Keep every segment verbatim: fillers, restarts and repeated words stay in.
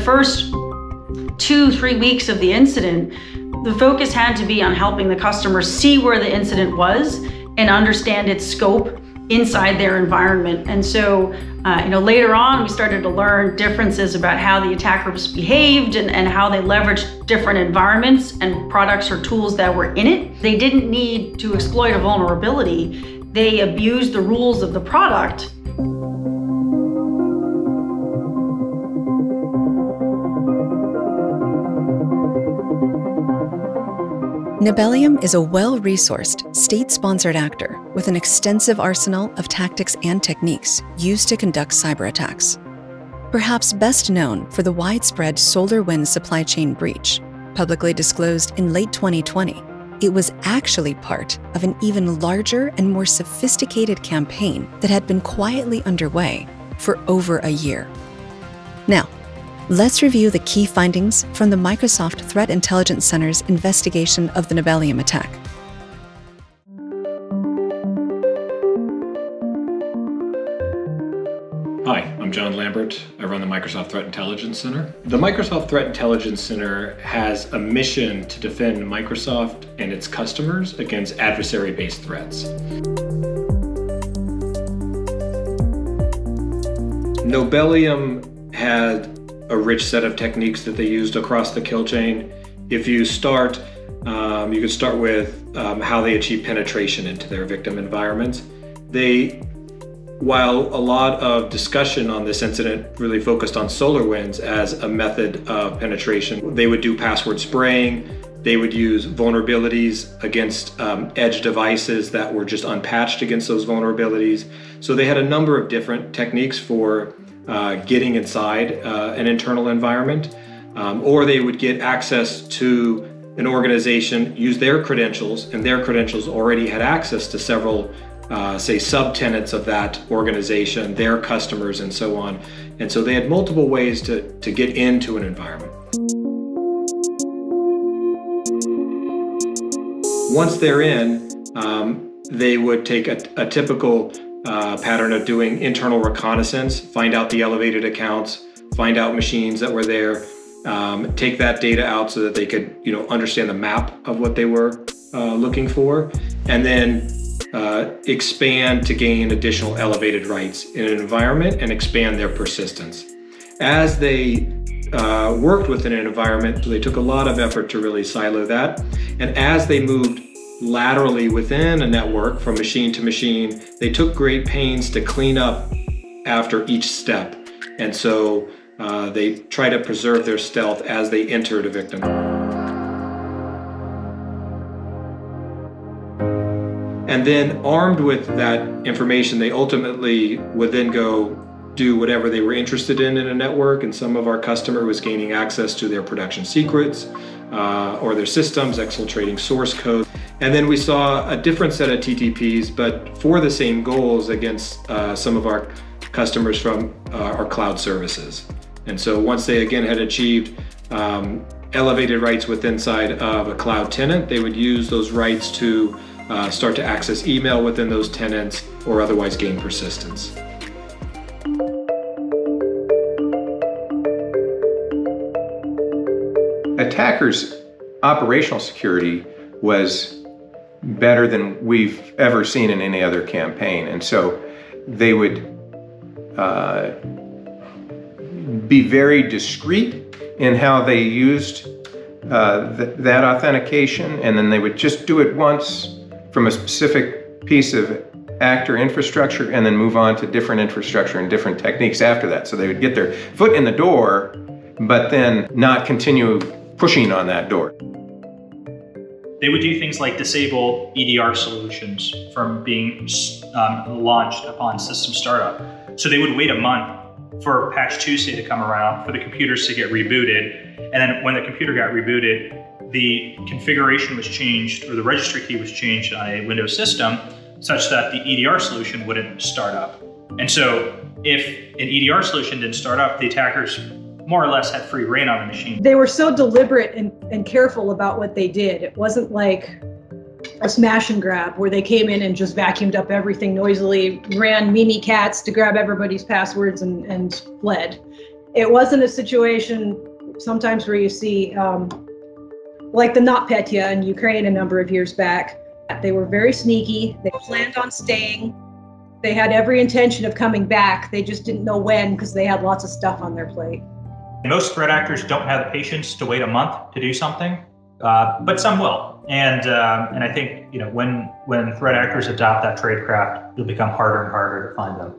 first two, three weeks of the incident, the focus had to be on helping the customer see where the incident was and understand its scope inside their environment. And so, uh, you know, later on, we started to learn differences about how the attackers behaved and, and how they leveraged different environments and products or tools that were in it. They didn't need to exploit a vulnerability. They abused the rules of the product. Nebellium is a well-resourced, state-sponsored actor with an extensive arsenal of tactics and techniques used to conduct cyber attacks. Perhaps best known for the widespread SolarWinds supply chain breach, publicly disclosed in late twenty twenty, it was actually part of an even larger and more sophisticated campaign that had been quietly underway for over a year. Now, let's review the key findings from the Microsoft Threat Intelligence Center's investigation of the Nebellium attack. Hi, I'm John Lambert. I run the Microsoft Threat Intelligence Center. The Microsoft Threat Intelligence Center has a mission to defend Microsoft and its customers against adversary-based threats. Nebellium had a rich set of techniques that they used across the kill chain. If you start, um, you could start with um, how they achieve penetration into their victim environments. They, while a lot of discussion on this incident really focused on SolarWinds as a method of penetration, they would do password spraying. They would use vulnerabilities against um, edge devices that were just unpatched against those vulnerabilities. So they had a number of different techniques for Uh, getting inside uh, an internal environment, um, or they would get access to an organization, use their credentials, and their credentials already had access to several, uh, say, subtenants of that organization, their customers, and so on. And so they had multiple ways to, to get into an environment. Once they're in, um, they would take a, a typical Uh, pattern of doing internal reconnaissance, find out the elevated accounts, find out machines that were there, um, take that data out so that they could, you know, understand the map of what they were uh, looking for, and then uh, expand to gain additional elevated rights in an environment and expand their persistence. As they uh, worked within an environment, they took a lot of effort to really silo that, and as they moved laterally within a network from machine to machine, they took great pains to clean up after each step. And so uh, they try to preserve their stealth as they entered a victim. And then armed with that information, they ultimately would then go do whatever they were interested in in a network. And some of our customer was gaining access to their production secrets uh, or their systems, exfiltrating source code. And then we saw a different set of T T Ps, but for the same goals against uh, some of our customers from uh, our cloud services. And so once they again had achieved um, elevated rights within inside of a cloud tenant, they would use those rights to uh, start to access email within those tenants or otherwise gain persistence. Attackers' operational security was better than we've ever seen in any other campaign. And so they would uh, be very discreet in how they used uh, th that authentication, and then they would just do it once from a specific piece of actor infrastructure and then move on to different infrastructure and different techniques after that. So they would get their foot in the door, but then not continue pushing on that door. They would do things like disable E D R solutions from being um, launched upon system startup. So they would wait a month for patch two, say, to come around, for the computers to get rebooted. And then when the computer got rebooted, the configuration was changed, or the registry key was changed on a Windows system such that the E D R solution wouldn't start up. And so if an E D R solution didn't start up, the attackers more or less had free reign on the machine. They were so deliberate and, and careful about what they did. It wasn't like a smash and grab where they came in and just vacuumed up everything noisily, ran Mimi cats to grab everybody's passwords and, and fled. It wasn't a situation sometimes where you see, um, like the NotPetya in Ukraine a number of years back. They were very sneaky. They planned on staying. They had every intention of coming back. They just didn't know when because they had lots of stuff on their plate. Most threat actors don't have the patience to wait a month to do something, uh, but some will. And uh, and I think, you know, when when threat actors adopt that tradecraft, it'll become harder and harder to find them.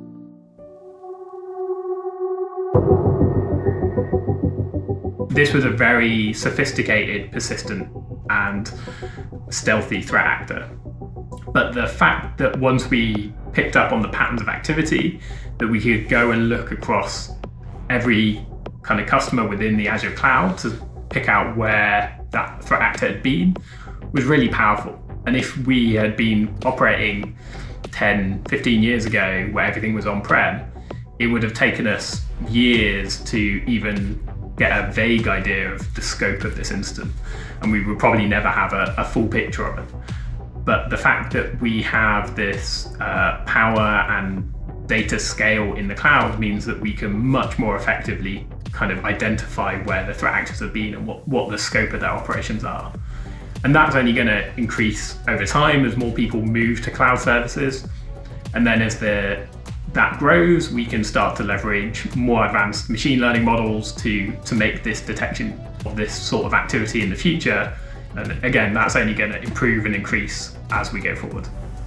This was a very sophisticated, persistent, and stealthy threat actor. But the fact that once we picked up on the patterns of activity, that we could go and look across every kind of customer within the Azure cloud to pick out where that threat actor had been, was really powerful. And if we had been operating ten, fifteen years ago where everything was on-prem, it would have taken us years to even get a vague idea of the scope of this incident. And we would probably never have a, a full picture of it. But the fact that we have this uh, power and data scale in the cloud means that we can much more effectively kind of identify where the threat actors have been and what, what the scope of their operations are. And that's only going to increase over time as more people move to cloud services. And then as the, that grows, we can start to leverage more advanced machine learning models to, to make this detection of this sort of activity in the future. And again, that's only going to improve and increase as we go forward.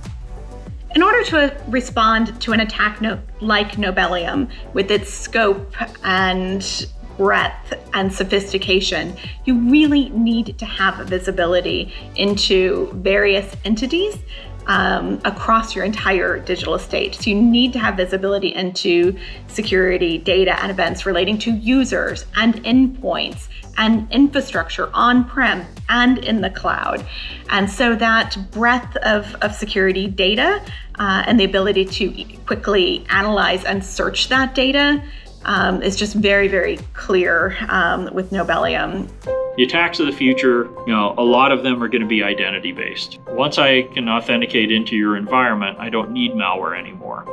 In order to respond to an attack no like Nebellium with its scope and breadth and sophistication, you really need to have visibility into various entities um, across your entire digital estate. So you need to have visibility into security, data, and events relating to users and endpoints and infrastructure on-prem and in the cloud. And so that breadth of, of security data uh, and the ability to quickly analyze and search that data um, is just very, very clear um, with Nebellium. The attacks of the future, you know, a lot of them are going to be identity based. Once I can authenticate into your environment, I don't need malware anymore.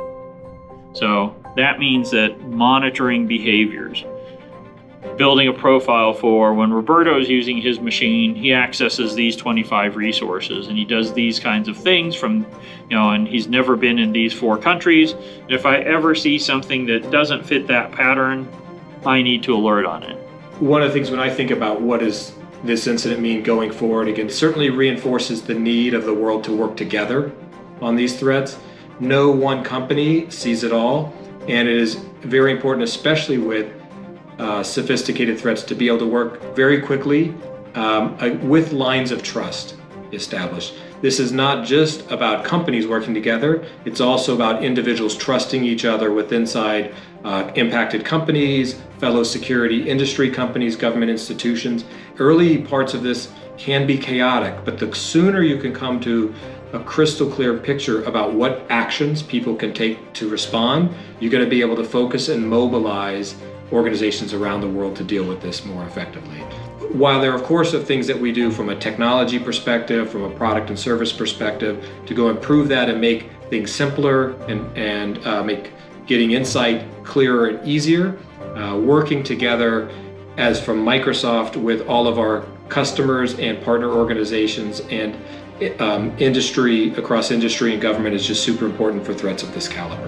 So that means that monitoring behaviors, building a profile for when Roberto's using his machine, he accesses these twenty-five resources and he does these kinds of things from, you know, and he's never been in these four countries. And if I ever see something that doesn't fit that pattern, I need to alert on it. One of the things when I think about what does this incident mean going forward, again, it certainly reinforces the need of the world to work together on these threats. No one company sees it all, and it is very important, especially with Uh, sophisticated threats, to be able to work very quickly um, uh, with lines of trust established. This is not just about companies working together, it's also about individuals trusting each other with inside uh, impacted companies, fellow security industry companies, government institutions. Early parts of this can be chaotic, but the sooner you can come to a crystal clear picture about what actions people can take to respond, you're going to be able to focus and mobilize organizations around the world to deal with this more effectively. While there, of course, are things that we do from a technology perspective, from a product and service perspective, to go improve that and make things simpler and, and uh, make getting insight clearer and easier, uh, working together as from Microsoft with all of our customers and partner organizations and um, industry, across industry and government, is just super important for threats of this caliber.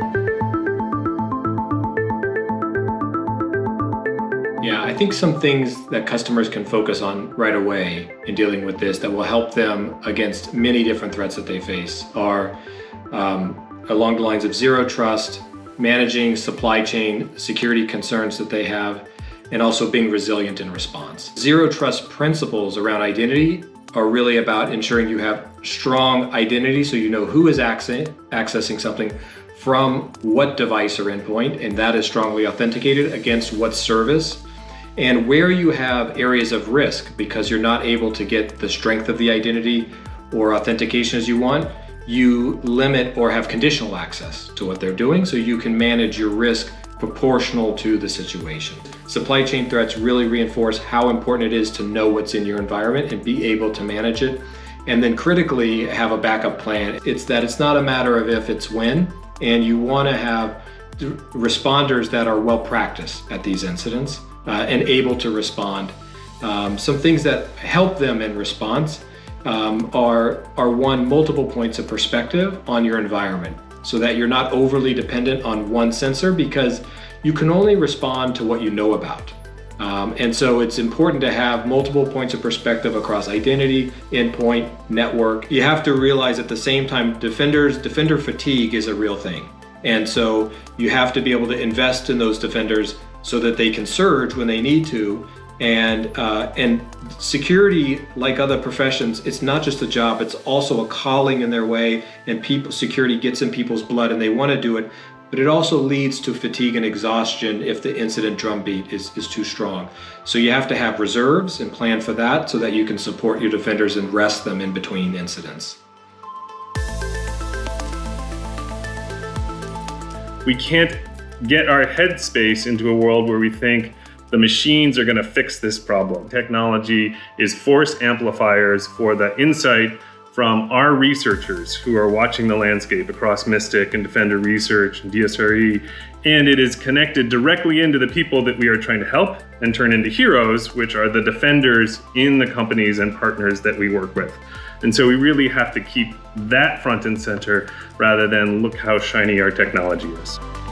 Yeah, I think some things that customers can focus on right away in dealing with this that will help them against many different threats that they face are um, along the lines of zero trust, managing supply chain security concerns that they have, and also being resilient in response. Zero trust principles around identity are really about ensuring you have strong identity so you know who is access accessing something from what device or endpoint, and that is strongly authenticated against what service. And where you have areas of risk because you're not able to get the strength of the identity or authentication as you want, you limit or have conditional access to what they're doing so you can manage your risk proportional to the situation. Supply chain threats really reinforce how important it is to know what's in your environment and be able to manage it. And then critically, have a backup plan. It's that it's not a matter of if, it's when, and you want to have responders that are well practiced at these incidents uh, and able to respond. Um, some things that help them in response um, are, are one, multiple points of perspective on your environment so that you're not overly dependent on one sensor, because you can only respond to what you know about. Um, and so it's important to have multiple points of perspective across identity, endpoint, network. You have to realize at the same time, defenders, defender fatigue is a real thing. And so you have to be able to invest in those defenders so that they can surge when they need to. And, uh, and security, like other professions, it's not just a job, it's also a calling in their way, and people, security gets in people's blood and they want to do it. But it also leads to fatigue and exhaustion if the incident drumbeat is, is too strong. So you have to have reserves and plan for that so that you can support your defenders and rest them in between incidents. We can't get our headspace into a world where we think the machines are going to fix this problem. Technology is force amplifiers for the insight from our researchers who are watching the landscape across Mystic and Defender Research and D S R E, and it is connected directly into the people that we are trying to help and turn into heroes, which are the defenders in the companies and partners that we work with. And so we really have to keep that front and center rather than look how shiny our technology is.